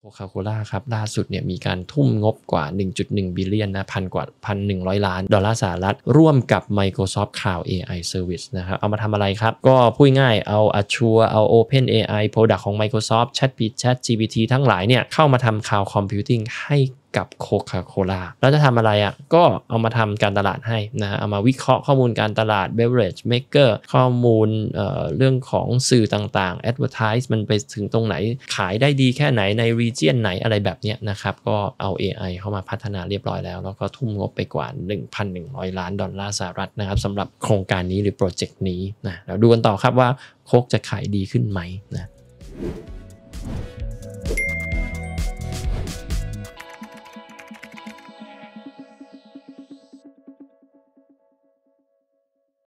Coca-Cola ครับล่าสุดเนี่ยมีการทุ่มงบกว่า 1.1 billion นะ1,100 ล้านดอลลาร์สหรัฐร่วมกับ Microsoft Cloud AI Service นะครับเอามาทำอะไรครับก็พูดง่ายเอา Azure เอา OpenAI Product ของ Microsoft ChatGPT ทั้งหลายเนี่ยเข้ามาทำ Cloud Computing ให้กับ Coca-Cola แล้วจะทำอะไรก็เอามาทำการตลาดให้นะเอามาวิเคราะห์ข้อมูลการตลาด Beverage Maker ข้อมูลเรื่องของสื่อต่างๆ Advertise มันไปถึงตรงไหนขายได้ดีแค่ไหนใน region ไหนอะไรแบบนี้นะครับก็เอา AI เข้ามาพัฒนาเรียบร้อยแล้วแล้วก็ทุ่มงบไปกว่า 1,100 ล้านดอลลาร์สหรัฐนะครับสำหรับโครงการนี้หรือโปรเจกต์นี้นะเราดูกันต่อครับว่าโค้กจะขายดีขึ้นไหมนะ